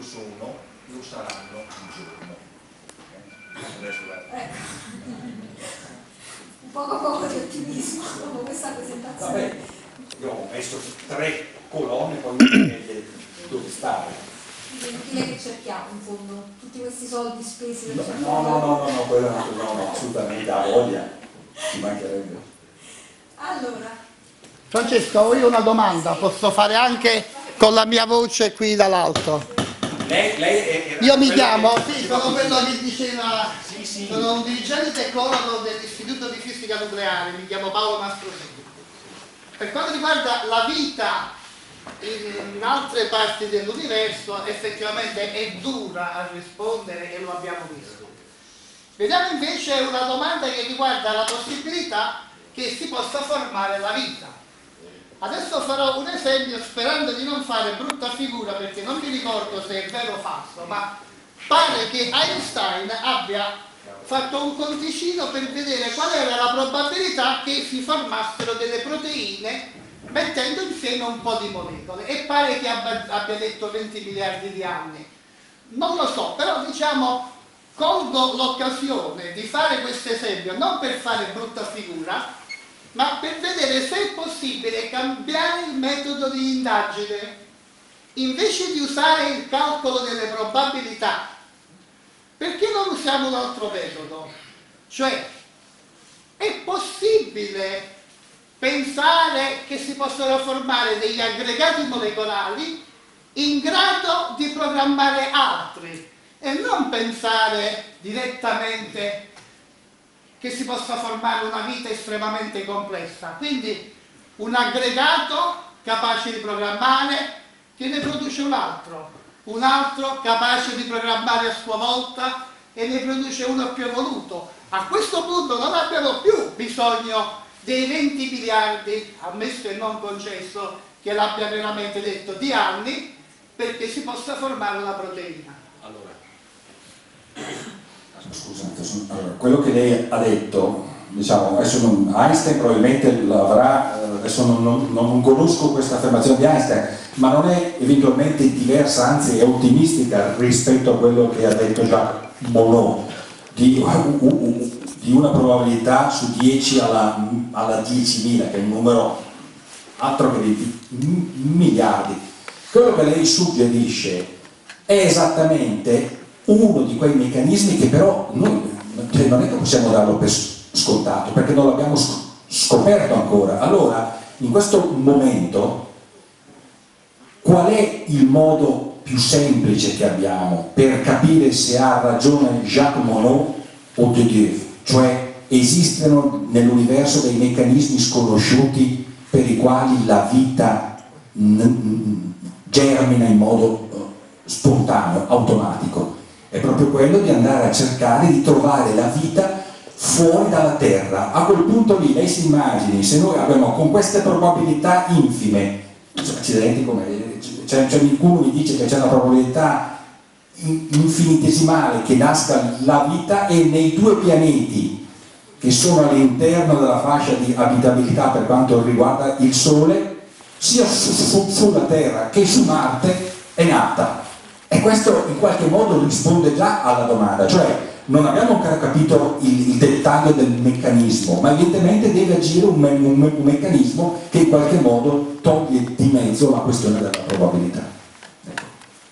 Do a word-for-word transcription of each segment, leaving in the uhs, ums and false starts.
lo sono, lo saranno un giorno. Adesso eh. Un poco poco di ottimismo dopo questa presentazione. Vabbè, io ho messo tre colonne, poi vedete dove stare. Chi è che cerchiamo in fondo? Tutti questi soldi spesi per No, cercare? no, no, no, no, no, quello no, no, no, assolutamente, ha voglia, ci mancherebbe. Allora. Francesco, ho io una domanda, posso fare anche con la mia voce qui dall'alto? Lei, lei era Io mi chiamo, che... sì, sono quello che diceva, sì, sì. sono un dirigente tecnologo dell'Istituto di Fisica Nucleare, mi chiamo Paolo Mastrosini. Per quanto riguarda la vita in altre parti dell'universo, effettivamente è dura a rispondere e lo abbiamo visto. Vediamo invece una domanda che riguarda la possibilità che si possa formare la vita. Adesso farò un esempio sperando di non fare brutta figura, perché non mi ricordo se è vero o falso, ma pare che Einstein abbia fatto un conticino per vedere qual era la probabilità che si formassero delle proteine mettendo insieme un po' di molecole, e pare che abbia, abbia detto venti miliardi di anni. Non lo so, però diciamo, colgo l'occasione di fare questo esempio non per fare brutta figura, ma per vedere se è possibile cambiare il metodo di indagine. Invece di usare il calcolo delle probabilità, perché non usiamo un altro metodo? Cioè, è possibile pensare che si possono formare degli aggregati molecolari in grado di programmare altri, e non pensare direttamente che si possa formare una vita estremamente complessa. Quindi un aggregato capace di programmare che ne produce un altro, un altro capace di programmare a sua volta e ne produce uno più evoluto. A questo punto non abbiamo più bisogno dei venti miliardi, ammesso e non concesso che l'abbia veramente detto, di anni, perché si possa formare una proteina. Allora, scusate, allora, quello che lei ha detto, diciamo, adesso non, Einstein probabilmente l'avrà, adesso non, non, non conosco questa affermazione di Einstein, ma non è eventualmente diversa, anzi è ottimistica rispetto a quello che ha detto Jacques Monod, di, uh, uh, uh, di una probabilità su dieci alla, alla diecimila, che è un numero altro che di miliardi. Quello che lei suggerisce è esattamente uno di quei meccanismi che però noi cioè non è che possiamo darlo per scontato, perché non l'abbiamo scoperto ancora. Allora, in questo momento, qual è il modo più semplice che abbiamo per capire se ha ragione Jacques Monod o De Dieu? Cioè, esistono nell'universo dei meccanismi sconosciuti per i quali la vita germina in modo spontaneo, automatico. È proprio quello di andare a cercare di trovare la vita fuori dalla Terra. A quel punto lì lei si immagini, se noi abbiamo con queste probabilità infime, accidenti come c'è, c'è qualcuno mi dice che c'è una probabilità infinitesimale che nasca la vita, e nei due pianeti che sono all'interno della fascia di abitabilità per quanto riguarda il Sole, sia su, su, sulla Terra che su Marte è nata. E questo in qualche modo risponde già alla domanda, cioè non abbiamo ancora capito il, il dettaglio del meccanismo, ma evidentemente deve agire un, me, un, un meccanismo che in qualche modo toglie di mezzo la questione della probabilità. Ecco.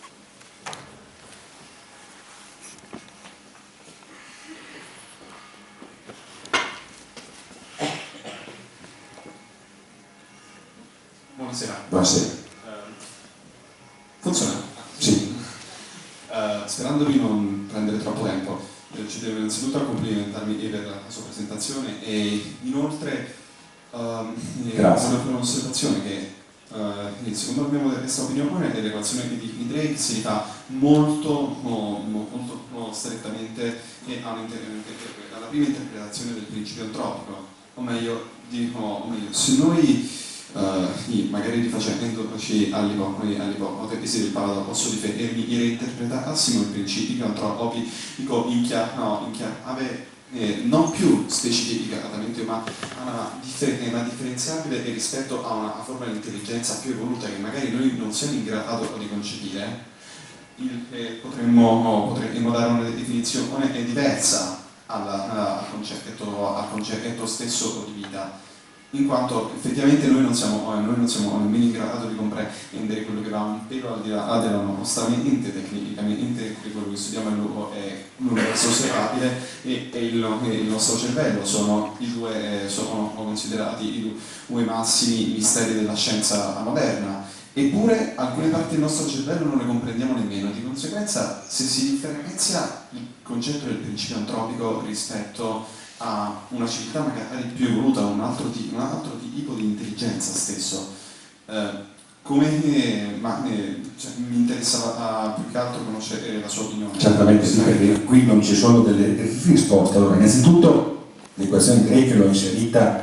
Buonasera. Buonasera. Uh, funziona? Sì. Uh, sperando di non prendere troppo tempo, eh, ci devo innanzitutto complimentarmi per la sua presentazione, e inoltre um, una un'osservazione che uh, secondo la mia modesta opinione l'equazione di Drake si rifà molto, mo, molto mo strettamente alla prima interpretazione del principio antropico, o meglio, dico, o meglio se noi Uh, magari rifacendoci all'ipotesi del paradosso di Fermi reinterpretassimo i principi antropico in chiave, in chiave eh, non più specificatamente ma, ma, differ ma differenziabile rispetto a una, a forma di intelligenza più evoluta che magari noi non siamo in grado di concepire, il, eh, potremmo, potremmo dare una definizione diversa alla, al, concetto, al concetto stesso di vita, in quanto effettivamente noi non siamo, noi non siamo nemmeno in grado di comprendere quello che va un pelo al di là della nostra mente, tecnicamente quello che studiamo è l'universo osservabile e, e, il, e il nostro cervello sono, i due, sono considerati i due massimi misteri della scienza moderna, eppure alcune parti del nostro cervello non le comprendiamo nemmeno. Di conseguenza, se si differenzia il concetto del principio antropico rispetto a una civiltà magari più evoluta, un altro, tipo, un altro tipo di intelligenza stesso, eh, come, eh, ma, eh, cioè, mi interessava più che altro conoscere la sua opinione. Certamente sì, perché qui non ci sono delle, delle risposte. Allora, innanzitutto l'equazione greca l'ho inserita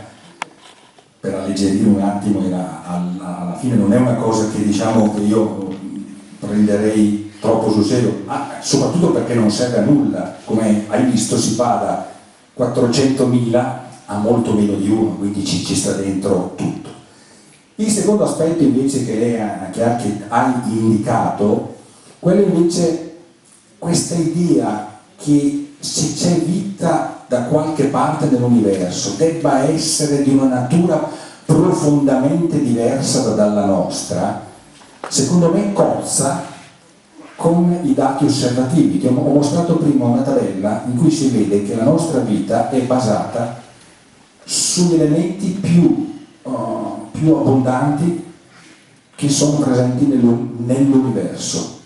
per alleggerire un attimo, era alla, alla fine non è una cosa che diciamo che io prenderei troppo sul serio, ah, soprattutto perché non serve a nulla. Come hai visto, si va da quattrocentomila a molto meno di uno, quindi ci, ci sta dentro tutto. Il secondo aspetto invece che lei ha, che ha, che ha indicato, quello invece, questa idea che se c'è vita da qualche parte dell'universo debba essere di una natura profondamente diversa dalla nostra, secondo me cozza con i dati osservativi. Ho mostrato prima una tabella in cui si vede che la nostra vita è basata sugli elementi più, uh, più abbondanti che sono presenti nell'universo.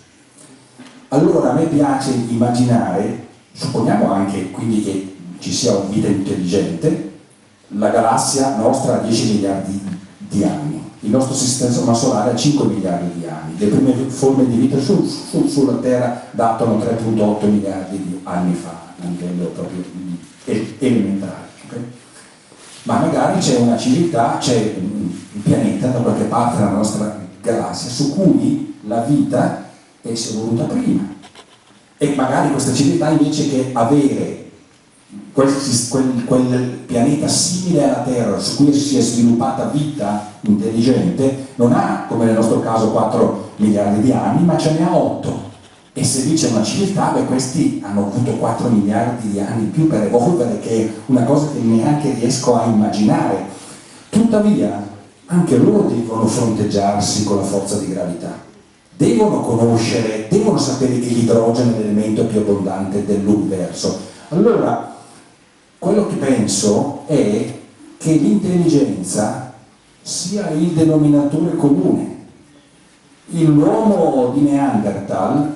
Allora a me piace immaginare, supponiamo anche quindi che ci sia una vita intelligente, la galassia nostra ha dieci miliardi di anni, il nostro sistema solare ha cinque miliardi di anni, le prime forme di vita su, su, sulla Terra datano tre virgola otto miliardi di anni fa, a livello proprio elementare. Okay? Ma magari c'è una civiltà, c'è un pianeta da qualche parte della nostra galassia su cui la vita è evoluta prima, e magari questa civiltà invece che avere Quel, quel, quel pianeta simile alla Terra su cui si è sviluppata vita intelligente non ha, come nel nostro caso, quattro miliardi di anni, ma ce ne ha otto. E se lì c'è una civiltà, beh, questi hanno avuto quattro miliardi di anni in più per evolvere, che è una cosa che neanche riesco a immaginare. Tuttavia, anche loro devono fronteggiarsi con la forza di gravità. Devono conoscere, devono sapere che l'idrogeno è l'elemento più abbondante dell'universo. Allora, quello che penso è che l'intelligenza sia il denominatore comune. L'uomo di Neanderthal,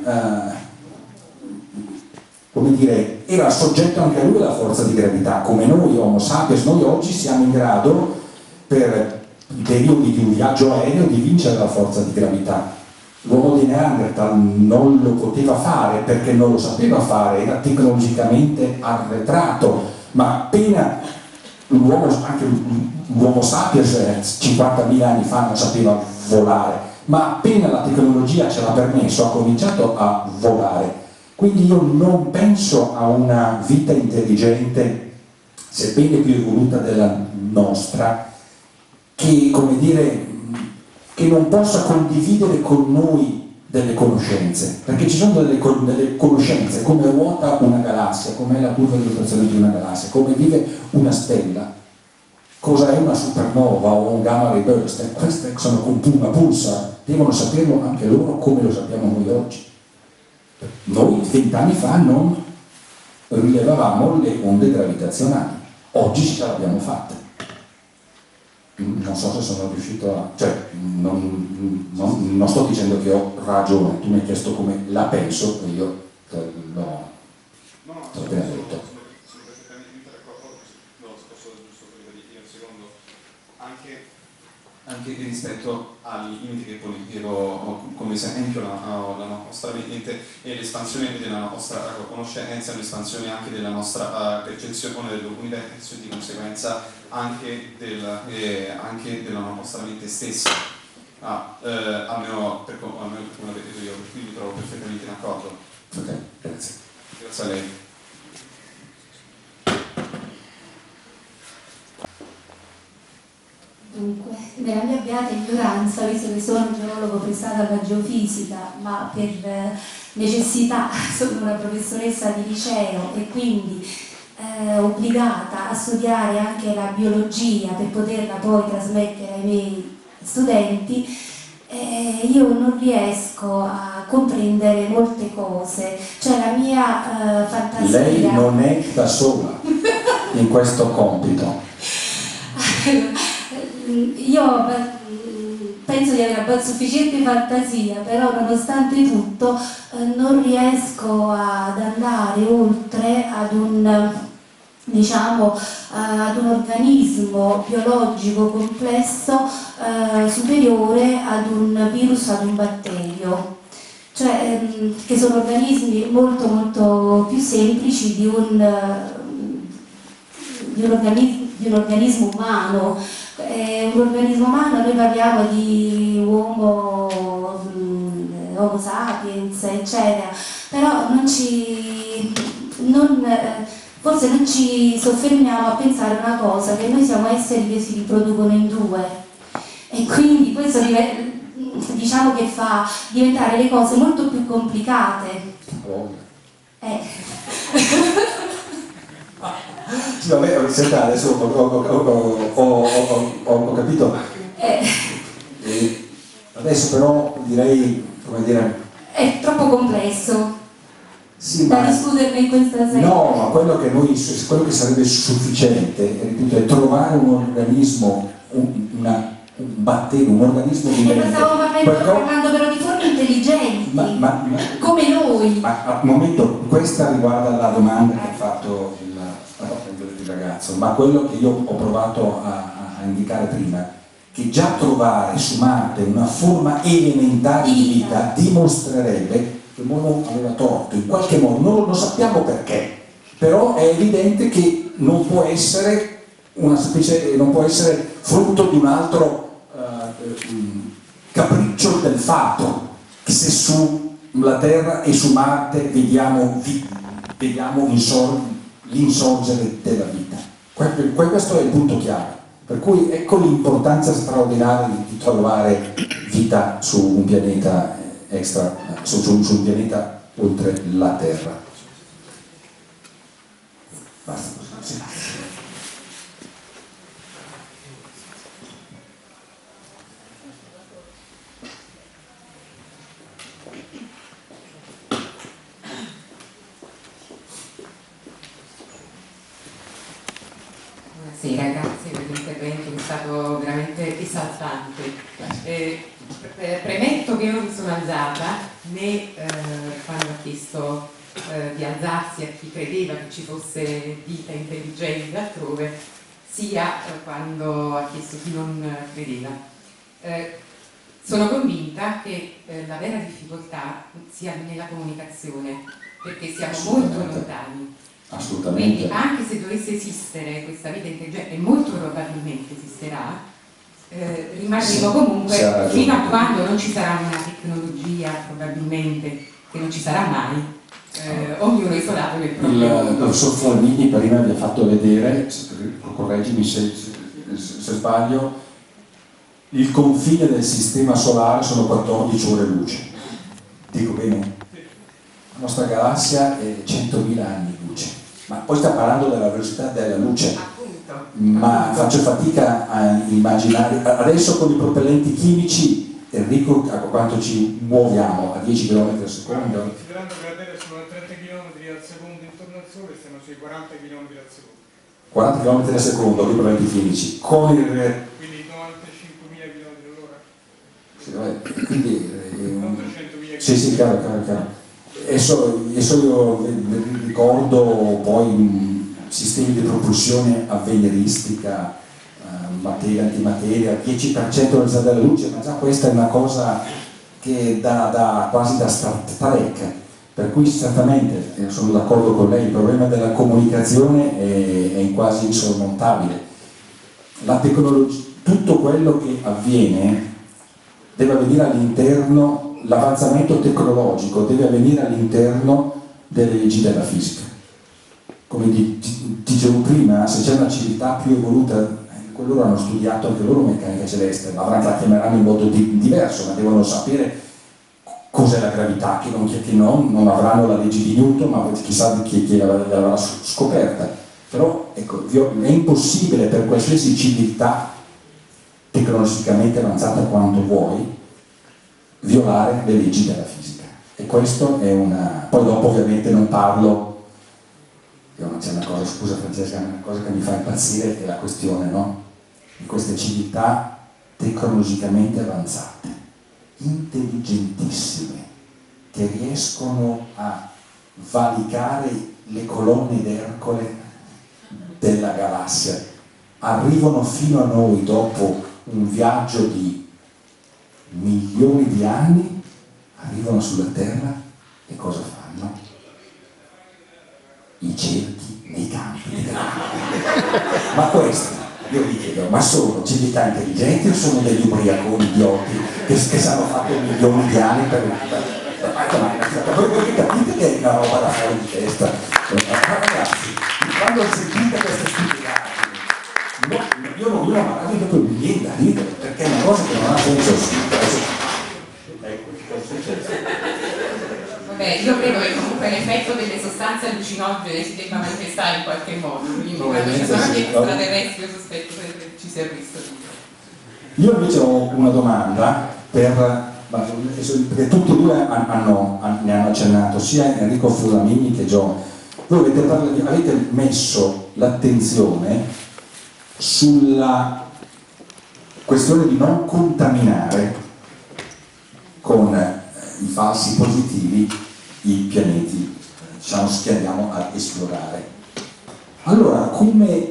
eh, come dire, era soggetto anche a lui alla forza di gravità, come noi Homo sapiens. Noi oggi siamo in grado, per i periodi di un viaggio aereo, di vincere la forza di gravità. L'uomo di Neanderthal non lo poteva fare perché non lo sapeva fare, era tecnologicamente arretrato. Ma appena l'uomo, anche l'uomo sapiens cinquantamila anni fa non sapeva volare, ma appena la tecnologia ce l'ha permesso ha cominciato a volare. Quindi io non penso a una vita intelligente, sebbene più evoluta della nostra, che, come dire, che non possa condividere con noi delle conoscenze, perché ci sono delle, delle conoscenze, come ruota una galassia, com'è la curva di rotazione di una galassia, come vive una stella, cosa è una supernova o un gamma ray burst. Queste sono una pulsar, devono saperlo anche loro come lo sappiamo noi oggi. Noi vent'anni fa non rilevavamo le onde gravitazionali, oggi ce l'abbiamo fatta. Non so se sono riuscito a... cioè, non, non, non sto dicendo che ho ragione, tu mi hai chiesto come la penso e io te l'ho appena detto. Sono perfettamente d'accordo, no, posso giusto ribadire un secondo, anche, anche rispetto ai limiti che ponevo come esempio la, la nostra mente e l'espansione della nostra conoscenza, l'espansione anche della nostra percezione dell'universo e di conseguenza anche, del, eh, anche della nostra mente stessa, ah, eh, almeno per, almeno per come la vedo io, per cui mi trovo perfettamente d'accordo. Ok, grazie. Grazie a lei. Dunque, nella mia beata ignoranza, visto che sono geologo prestata alla geofisica, ma per necessità sono una professoressa di liceo e quindi eh, obbligata a studiare anche la biologia per poterla poi trasmettere ai miei studenti, eh, io non riesco a comprendere molte cose, cioè la mia eh, fantasia... Lei non è da sola in questo compito. Io penso di avere abbastanza sufficiente fantasia, però nonostante tutto eh, non riesco ad andare oltre ad un, diciamo, eh, ad un organismo biologico complesso eh, superiore ad un virus, ad un batterio, cioè ehm, che sono organismi molto molto più semplici di un, di un, organismo, di un organismo umano. Eh, un organismo umano, noi parliamo di uomo, mh, homo sapiens, eccetera, però non ci, non, eh, forse non ci soffermiamo a pensare una cosa, che noi siamo esseri che si riproducono in due, e quindi questo diciamo che fa diventare le cose molto più complicate. Oh. Eh. Sì, vabbè, senta, adesso ho, ho, ho, ho, ho capito. Eh. Eh, adesso però direi, come dire... È troppo complesso sì, da ma... discuterne in questa sede. No, ma quello che, noi, quello che sarebbe sufficiente, ripeto, è trovare un organismo, un, una, un batterio, un organismo vivente. E stavo parlando, parlando però di forme intelligenti, ma, ma, ma, come noi. Ma al momento questa riguarda la domanda che ha fatto il, il ragazzo, ma quello che io ho provato a, a indicare prima, che già trovare su Marte una forma elementare di vita dimostrerebbe che l'uomo aveva torto, in qualche modo, non lo sappiamo perché, però è evidente che non può essere una specie, non può essere frutto di un altro uh, capriccio del fato, che se sulla Terra e su Marte vediamo, vediamo l'insorgere della vita. Questo è il punto chiave. Per cui ecco l'importanza straordinaria di, di trovare vita su un pianeta extra, su, su, su un pianeta oltre la Terra. Basta. Sì. Buonasera, grazie per l'intervento che è stato veramente esaltante. Eh, premetto che io non mi sono alzata né eh, quando ha chiesto eh, di alzarsi a chi credeva che ci fosse vita intelligente altrove, sia eh, quando ha chiesto chi non credeva. Eh, sono convinta che eh, la vera difficoltà sia nella comunicazione, perché siamo molto lontani. Assolutamente. Quindi anche se dovesse esistere questa vita intelligente, e molto probabilmente esisterà, eh, rimarremo comunque fino a quando non ci sarà una tecnologia, probabilmente, che non ci sarà mai, eh, ognuno isolato nel proprio mondo. Il professor Flamini prima vi ha fatto vedere, correggimi se, se, se sbaglio, il confine del sistema solare sono quattordici ore luce. Dico bene? La nostra galassia è centomila anni luce, ma poi sta parlando della velocità della luce. Appunto. Ma faccio fatica a immaginare, adesso con i propellenti chimici, Enrico, a quanto ci muoviamo? A dieci chilometri al secondo? Considerando che la Terra sono a trenta chilometri al secondo intorno al Sole, stiamo sui quaranta chilometri al secondo. quaranta chilometri al secondo con i propellenti chimici, con il... Quindi novantacinquemila chilometri all'ora. Sì, vabbè, quindi... Eh, ottocentomila sì, sì, chiaro, chiaro, chiaro. Adesso, adesso io ricordo poi mh, sistemi di propulsione avveniristica, eh, materia, antimateria, dieci per cento della luce, ma già questa è una cosa che da, da, quasi da Star Trek, per cui certamente eh, sono d'accordo con lei, il problema della comunicazione è, è quasi insormontabile. La tecnologia, tutto quello che avviene deve avvenire all'interno, l'avanzamento tecnologico deve avvenire all'interno delle leggi della fisica. Come dicevo prima, se c'è una civiltà più evoluta, loro hanno studiato anche loro meccanica celeste, ma la chiameranno in modo di, diverso, ma devono sapere cos'è la gravità, che non, che non, non avranno la legge di Newton, ma chissà chi, chi l'avrà scoperta. Però ecco, è impossibile per qualsiasi civiltà tecnologicamente avanzata quanto vuoi violare le leggi della fisica. E questo è una... Poi dopo ovviamente non parlo, c'è una cosa, scusa Francesca, una cosa che mi fa impazzire è la questione, no? Di queste civiltà tecnologicamente avanzate, intelligentissime, che riescono a valicare le colonne d'Ercole della galassia, arrivano fino a noi dopo un viaggio di milioni di anni, arrivano sulla Terra e cosa fanno? I cerchi nei campi di grano. Ma questi, io vi chiedo, ma sono civiltà intelligenti o sono degli ubriaconi idioti che, che si hanno fatto milioni di anni per... Voi, voi capite che è una roba da fuori di testa? Ma ragazzi, quando sentite queste stupidaggini, no, io non io non mi proprio niente da ridere, perché è una cosa che non ha senso. Ecco, cosa è successo? Vabbè, io credo che comunque l'effetto delle sostanze allucinogene si debba manifestare in qualche modo, quindi quando ci sono gli extraterrestri io sospetto che ci sia visto. Io invece ho una domanda per, perché tutti e due hanno, ne hanno accennato, sia Enrico Fusamiglio che John. Voi avete, parlato, avete messo l'attenzione sulla questione di non contaminare con i falsi positivi i pianeti, diciamo, che andiamo a esplorare. Allora, come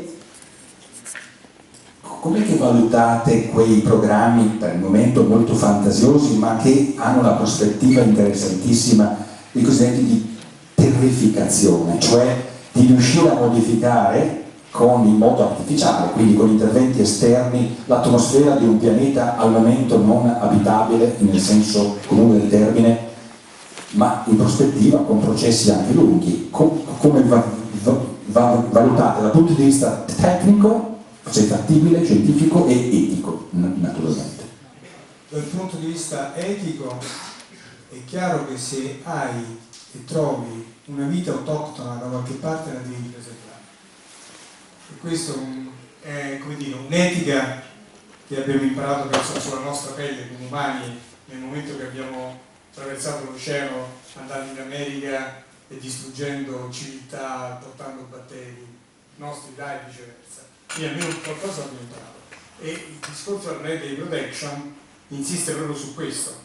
com'è che valutate quei programmi per il momento molto fantasiosi, ma che hanno una prospettiva interessantissima, i cosiddetti di terrificazione, cioè di riuscire a modificare con, in modo artificiale, quindi con interventi esterni, l'atmosfera di un pianeta al momento non abitabile nel senso comune del termine, ma in prospettiva con processi anche lunghi. Com come va va va valutate dal punto di vista tecnico, se fattibile, scientifico e etico, naturalmente? Dal punto di vista etico è chiaro che se hai e trovi una vita autoctona da qualche parte la devi preservare. E questo è, come dire, un'etica che abbiamo imparato penso sulla nostra pelle come umani nel momento che abbiamo attraversato l'oceano andando in America e distruggendo civiltà, portando batteri nostri là e viceversa. Quindi almeno qualcosa abbiamo imparato. E il discorso del Red Day Protection insiste proprio su questo.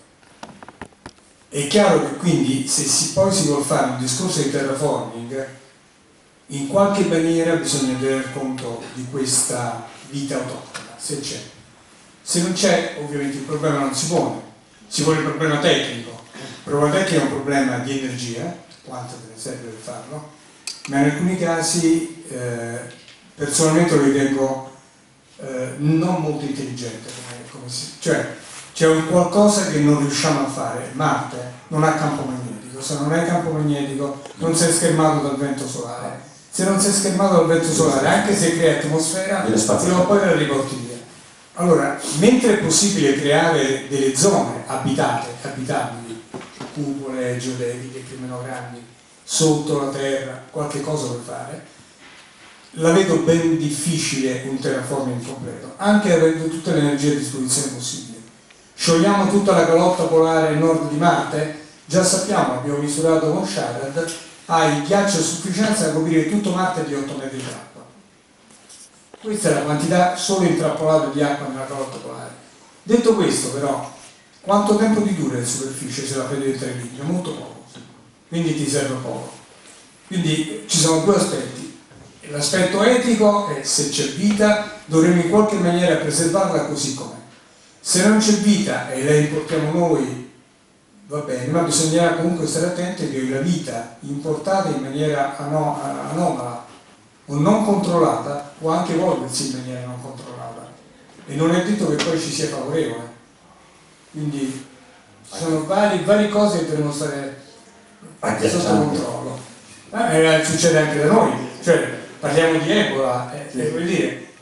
È chiaro che quindi se si, poi si vuole fare un discorso di terraforming, in qualche maniera bisogna tener conto di questa vita autoctona, se c'è. Se non c'è, ovviamente il problema non si pone, si pone il problema tecnico. Il problema tecnico è un problema di energia, quanto te ne serve per farlo, ma in alcuni casi eh, personalmente lo ritengo eh, non molto intelligente, come, come si, cioè c'è un qualcosa che non riusciamo a fare. Marte non ha campo magnetico, se non hai campo magnetico non sei schermato dal vento solare, se non sei schermato dal vento solare anche se crei atmosfera prima o poi la riporti via. Allora, mentre è possibile creare delle zone abitate, abitabili, cupole geodetiche più o meno grandi, sotto la terra, qualche cosa puoi fare, la vedo ben difficile un terraforming completo, anche avendo tutte le energie a disposizione possibili. Sciogliamo tutta la calotta polare nord di Marte, già sappiamo, abbiamo misurato con Shadad, ha il ghiaccio a sufficienza da coprire tutto Marte di otto metri d'acqua. Questa è la quantità solo intrappolata di acqua nella calotta polare. Detto questo però, quanto tempo ti dura in superficie se la fai diventare liquido? Molto poco, quindi ti serve poco. Quindi ci sono due aspetti. L'aspetto etico è se c'è vita dovremmo in qualche maniera preservarla così com'è. Se non c'è vita e la importiamo noi, va bene, ma bisognerà comunque stare attenti che la vita importata in maniera anomala o non controllata può anche evolversi in maniera non controllata e non è detto che poi ci sia favorevole. Quindi ci sono varie, varie cose che devono stare sotto controllo. Eh, succede anche da noi, cioè parliamo di Ebola, eh, eh, vuol dire,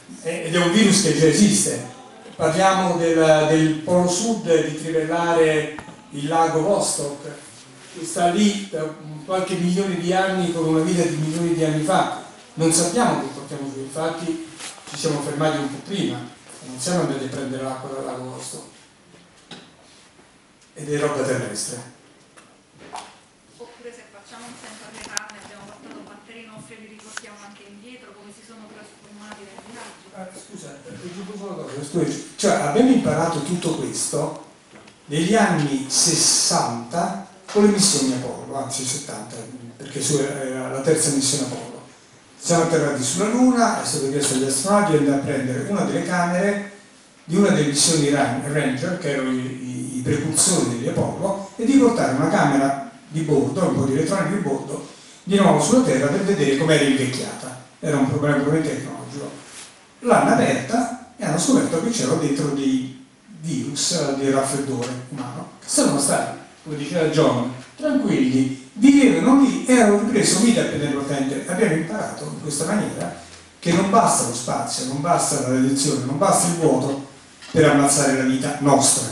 ed è un virus che già esiste. Parliamo del, del polo sud di trivellare il lago Vostok, che sta lì da qualche milione di anni con una vita di milioni di anni fa. Non sappiamo che portiamo giù, infatti ci siamo fermati un po' prima, non siamo andati a prendere l'acqua dal lago Vostok. Ed è roba terrestre. Oppure se facciamo un senso alle canne, abbiamo portato batteri nostri e li riportiamo anche indietro, come si sono trasformati nel viaggio. Ah, scusa, cioè abbiamo imparato tutto questo negli anni sessanta con le missioni Apollo, anzi settanta, perché era la terza missione Apollo. Siamo atterrati sulla Luna, è stato chiesto agli astronauti di andare a prendere una delle camere di una delle missioni Ranger, che erano i, i, i precursori degli Apollo, e di portare una camera di bordo, un po' di elettronica di bordo, di nuovo sulla Terra per vedere com'era invecchiata. Era un problema puramente tecnologico. L'hanno aperta e hanno scoperto che c'erano dentro dei virus di raffreddore umano, che stavano stati, come diceva John, tranquilli, vivevano lì e hanno ripreso vita più potente. Abbiamo imparato in questa maniera che non basta lo spazio, non basta la radiazione, non basta il vuoto per ammazzare la vita nostra.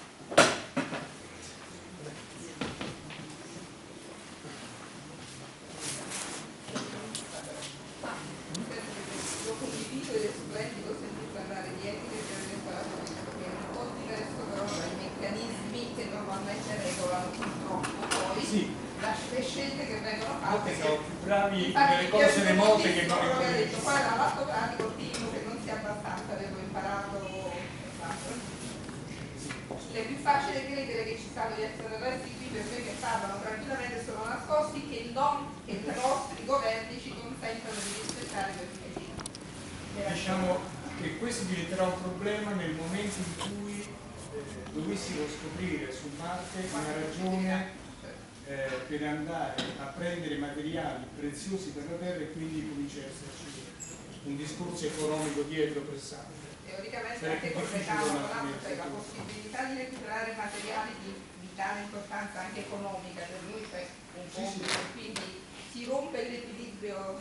Nelle cose remote che non detto, poi era un atto pratico primo che non sia abbastanza, avevo imparato. È più facile credere che ci stanno gli extraterrestri qui per me che parlano tranquillamente, sono nascosti, che non che i nostri governi ci consentano di rispettare questi diritti. Diciamo che questo diventerà un problema nel momento in cui eh, dovessimo scoprire su Marte una ragione Eh, per andare a prendere materiali preziosi per la terra e quindi cominciare a esserci un discorso economico dietro pressante. Teoricamente anche collegato la possibilità di recuperare materiali di vitale importanza anche economica per noi, cioè un compito, sì, sì. Quindi si rompe l'equilibrio.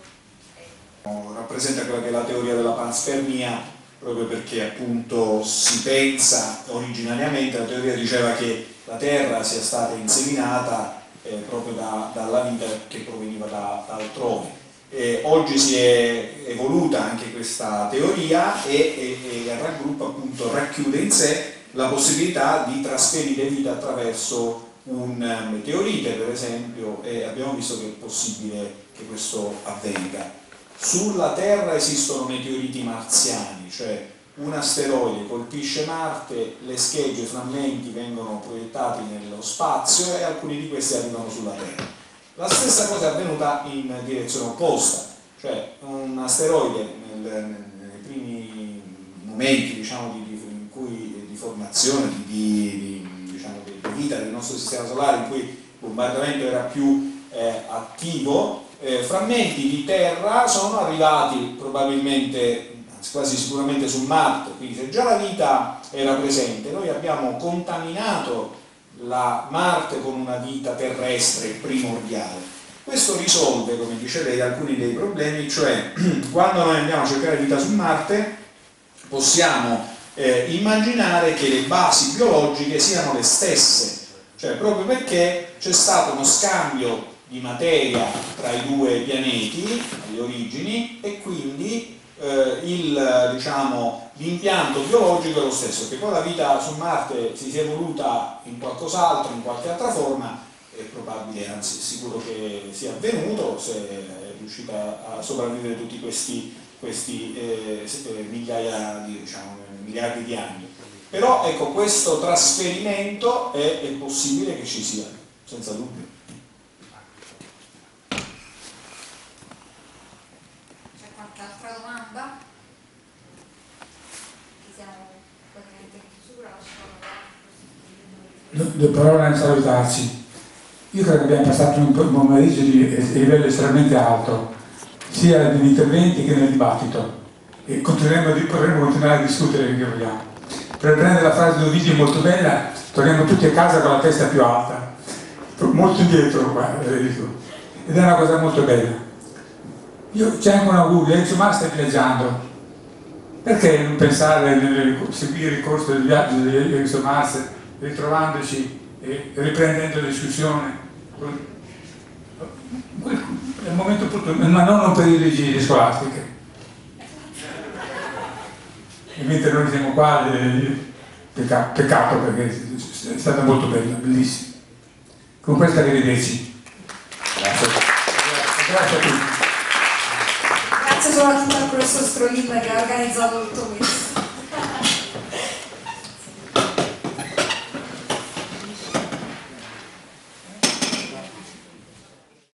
Eh. Rappresenta quella che è la teoria della panspermia, proprio perché appunto si pensa originariamente, la teoria diceva che la terra sia stata inseminata Eh, proprio da, dalla vita che proveniva da, da altrove. Eh, oggi si è evoluta anche questa teoria e, e, e raggruppa, appunto, racchiude in sé la possibilità di trasferire vita attraverso un meteorite, per esempio, e abbiamo visto che è possibile che questo avvenga. Sulla Terra esistono meteoriti marziani, cioè un asteroide colpisce Marte, le schegge, i frammenti vengono proiettati nello spazio e alcuni di questi arrivano sulla Terra. La stessa cosa è avvenuta in direzione opposta, cioè un asteroide nel, nei primi momenti, diciamo, di, di, in cui, di formazione di, di, diciamo, di, di vita del nostro sistema solare, in cui il bombardamento era più eh, attivo, eh, frammenti di terra sono arrivati probabilmente, quasi sicuramente su Marte, quindi se già la vita era presente, noi abbiamo contaminato la Marte con una vita terrestre primordiale. Questo risolve, come dice lei, alcuni dei problemi, cioè quando noi andiamo a cercare vita su Marte possiamo eh, immaginare che le basi biologiche siano le stesse, cioè proprio perché c'è stato uno scambio di materia tra i due pianeti, alle origini, e quindi Eh, il, diciamo, l'impianto biologico è lo stesso, perché poi la vita su Marte si sia evoluta in qualcos'altro, in qualche altra forma, è probabile, anzi è sicuro che sia avvenuto, se è riuscita a sopravvivere tutti questi, questi eh, migliaia di, diciamo, miliardi di anni. Però ecco, questo trasferimento è, è possibile che ci sia, senza dubbio. Altra domanda? Siamo praticamente in chiusura, lasciamo due parole nel salutarci. Io credo che abbiamo passato un pomeriggio di livello estremamente alto, sia negli interventi che nel dibattito, e continueremo, potremo continuare a discutere finché vogliamo. Per prendere la frase di Ovidio molto bella, torniamo tutti a casa con la testa più alta, molto indietro qua, ed è una cosa molto bella. Io c'è anche un augurio, lei su Marte stai viaggiando, Perché non pensare nel seguire il corso del viaggio di Erickson Mars, ritrovandoci e riprendendo la discussione? È un momento opportuno, ma non per le leggi scolastiche. E mentre noi siamo qua, eh, peccato, peccato perché è stata molto bella, bellissima. Con questa arrivederci. Grazie. Grazie a tutti. Grazie soprattutto al professor Strolin che ha organizzato tutto questo.